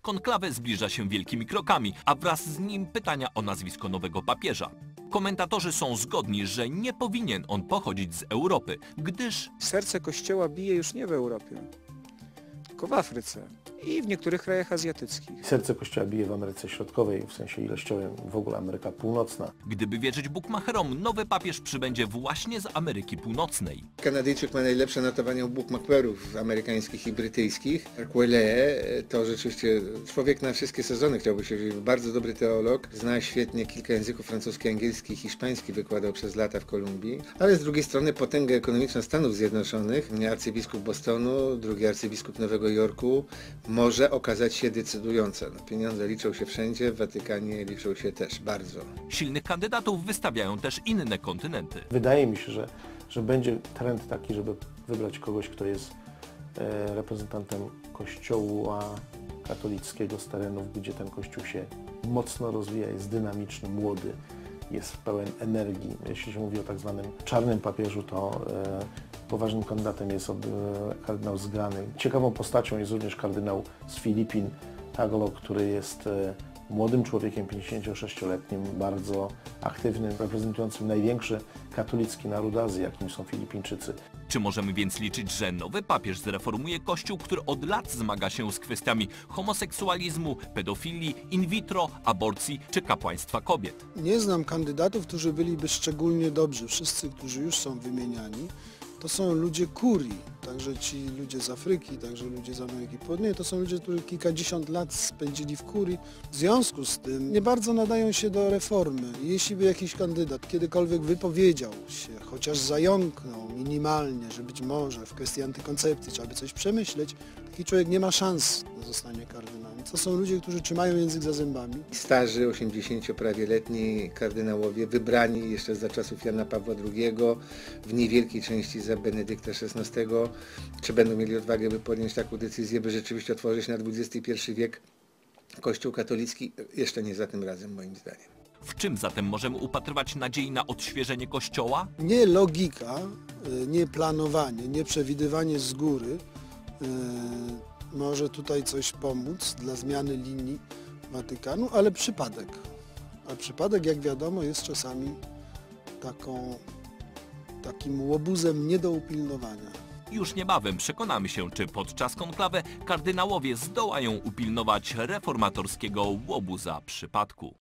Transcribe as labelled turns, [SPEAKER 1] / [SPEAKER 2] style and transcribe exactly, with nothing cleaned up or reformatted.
[SPEAKER 1] Konklawę zbliża się wielkimi krokami, a wraz z nim pytania o nazwisko nowego papieża. Komentatorzy są zgodni, że nie powinien on pochodzić z Europy, gdyż
[SPEAKER 2] Serce Kościoła bije już nie w Europie, tylko w Afryce i w niektórych krajach azjatyckich.
[SPEAKER 3] Serce Kościoła bije w Ameryce Środkowej, w sensie ilościowym, w ogóle Ameryka Północna.
[SPEAKER 1] gdyby wierzyć bukmacherom, nowy papież przybędzie właśnie z Ameryki Północnej.
[SPEAKER 4] Kanadyjczyk ma najlepsze notowania u bookmacherów amerykańskich i brytyjskich. Quelle to rzeczywiście człowiek na wszystkie sezony, chciałby się wziąć. Bardzo dobry teolog, zna świetnie kilka języków: francuski, angielski, hiszpański, wykładał przez lata w Kolumbii. Ale z drugiej strony potęga ekonomiczna Stanów Zjednoczonych, arcybiskup Bostonu, drugi arcybiskup Nowego Jorku, może okazać się decydująca. No, pieniądze liczą się wszędzie, w Watykanie liczą się też bardzo.
[SPEAKER 1] Silnych kandydatów wystawiają też inne kontynenty.
[SPEAKER 3] Wydaje mi się, że, że będzie trend taki, żeby wybrać kogoś, kto jest e, reprezentantem Kościoła katolickiego z terenów, gdzie ten Kościół się mocno rozwija, jest dynamiczny, młody, jest pełen energii. Jeśli się mówi o tak zwanym czarnym papieżu, to e, poważnym kandydatem jest od, e, kardynał Zgrany. Ciekawą postacią jest również kardynał z Filipin, Tagalog, który jest e, młodym człowiekiem, pięćdziesięciosześcioletnim, bardzo aktywnym, reprezentującym największy katolicki naród Azji, jakim są Filipińczycy.
[SPEAKER 1] Czy możemy więc liczyć, że nowy papież zreformuje Kościół, który od lat zmaga się z kwestiami homoseksualizmu, pedofilii, in vitro, aborcji czy kapłaństwa kobiet?
[SPEAKER 5] Nie znam kandydatów, którzy byliby szczególnie dobrzy. Wszyscy, którzy już są wymieniani, to są ludzie kurii. Także ci ludzie z Afryki, także ludzie z Ameryki Południowej, to są ludzie, którzy kilkadziesiąt lat spędzili w kurii. W związku z tym nie bardzo nadają się do reformy. Jeśli by jakiś kandydat kiedykolwiek wypowiedział się, chociaż zająknął minimalnie, że być może w kwestii antykoncepcji trzeba by coś przemyśleć, taki człowiek nie ma szans na zostanie kardynałem. To są ludzie, którzy trzymają język za zębami.
[SPEAKER 4] Starzy, osiemdziesięcio prawie letni kardynałowie, wybrani jeszcze za czasów Jana Pawła drugiego, w niewielkiej części za Benedykta szesnastego, czy będą mieli odwagę, by podjąć taką decyzję, by rzeczywiście otworzyć na dwudziesty pierwszy wiek Kościół katolicki? Jeszcze nie za tym razem, moim zdaniem.
[SPEAKER 1] W czym zatem możemy upatrywać nadziei na odświeżenie Kościoła?
[SPEAKER 5] Nie logika, nie planowanie, nie przewidywanie z góry yy, może tutaj coś pomóc dla zmiany linii Watykanu, ale przypadek. A przypadek, jak wiadomo, jest czasami taką, takim łobuzem nie do upilnowania.
[SPEAKER 1] Już niebawem przekonamy się, czy podczas konklawy kardynałowie zdołają upilnować reformatorskiego łobuza przypadku.